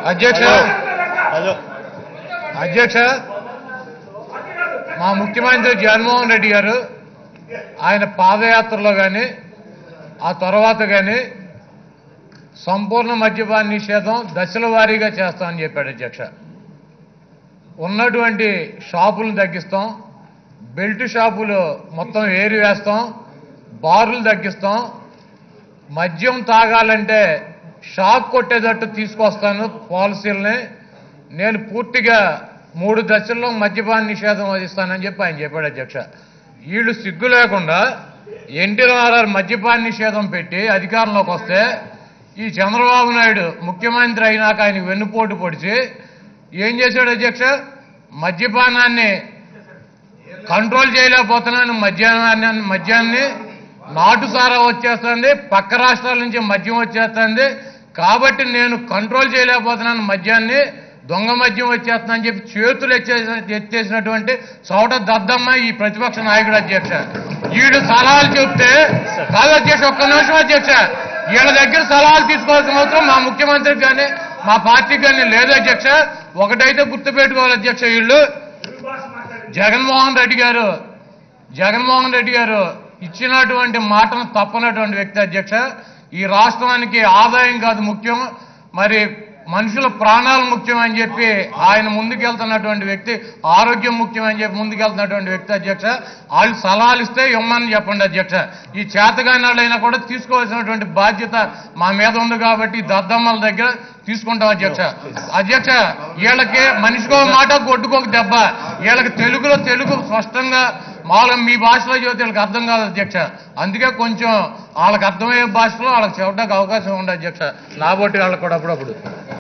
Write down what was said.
అధ్యక్ష అధ్యక్ష మా ముఖ్యమంత్రి జగన్మోహన్ రెడ్డి గారు ఆయన పాదయాత్రలో కానీ ఆ తర్వాత కానీ సంపూర్ణ మద్యపాన నిషేధం దశల వారీగా చేస్తామని చెప్పాడు అధ్యక్ష. ఉన్నటువంటి షాపులను తగ్గిస్తాం, బెల్ట్ షాపులు మొత్తం ఏరి వేస్తాం, బార్లు తగ్గిస్తాం, మద్యం తాగాలంటే షాక్ కొట్టేటట్టు తీసుకొస్తాను పాలసీలని, నేను పూర్తిగా 3 దశల్లో మద్యపాన నిషేధం వదిస్తానని చెప్పి ఆయన చెప్పాడు అధ్యక్ష. వీళ్ళు సిగ్గు లేకుండా ఎన్టీఆర్ మద్యపాన నిషేధం పెట్టి అధికారంలోకి వస్తే ఈ చంద్రబాబు నాయుడు ముఖ్యమంత్రి అయినాక ఆయనకు వెన్నుపోటు పొడిచి ఏం చేశాడు అధ్యక్ష? మద్యపానాన్ని కంట్రోల్ చేయలేకపోతున్నాను, మద్యాన్ని నాటుసారా వచ్చేస్తుంది, పక్క రాష్ట్రాల నుంచి మద్యం వచ్చేస్తుంది, కాబట్టి నేను కంట్రోల్ చేయలేకపోతున్నాను మద్యాన్ని, దొంగ మద్యం వచ్చేస్తుందని చెప్పి చేతులు ఎత్తేసినటువంటి చోట దద్దమ్మ ఈ ప్రతిపక్ష నాయకుడు అధ్యక్ష. వీడు సలహాలు చెప్తే కాదు అధ్యక్ష, ఒక్క నిమిషం అధ్యక్ష, వీళ్ళ దగ్గర సలహాలు తీసుకోవాల్సిన అవసరం మా ముఖ్యమంత్రికి కానీ మా పార్టీకి కానీ లేదు అధ్యక్ష. ఒకటైతే గుర్తుపెట్టుకోవాలి అధ్యక్ష, వీళ్ళు జగన్మోహన్ రెడ్డి గారు ఇచ్చినటువంటి మాటను తప్పనటువంటి వ్యక్తి అధ్యక్ష. ఈ రాష్ట్రానికి ఆదాయం కాదు ముఖ్యం, మరి మనుషుల ప్రాణాలు ముఖ్యం అని చెప్పి ఆయన ముందుకెళ్తున్నటువంటి వ్యక్తి, ఆరోగ్యం ముఖ్యం అని చెప్పి ముందుకెళ్తున్నటువంటి వ్యక్తి అధ్యక్ష. వాళ్ళు సలహాలు ఇస్తే ఇవ్వమని చెప్పండి అధ్యక్ష. ఈ చేతగాని వాళ్ళైనా కూడా తీసుకోవాల్సినటువంటి బాధ్యత మా మీద ఉంది కాబట్టి దద్దమ్మల దగ్గర తీసుకుంటాం అధ్యక్ష. అధ్యక్ష, వీళ్ళకి మనిషికో మాట గొడ్డుకోక దెబ్బ, వీళ్ళకి తెలుగు స్పష్టంగా మామూలుగా మీ భాషలో చెబితే వీళ్ళకి అర్థం కాదు అధ్యక్ష. అందుకే కొంచెం వాళ్ళకి అర్థమయ్యే భాషలో వాళ్ళకి చెప్పడానికి అవకాశం ఉండదు అధ్యక్ష, నాబోటి వాళ్ళకి కూడా అప్పుడప్పుడు.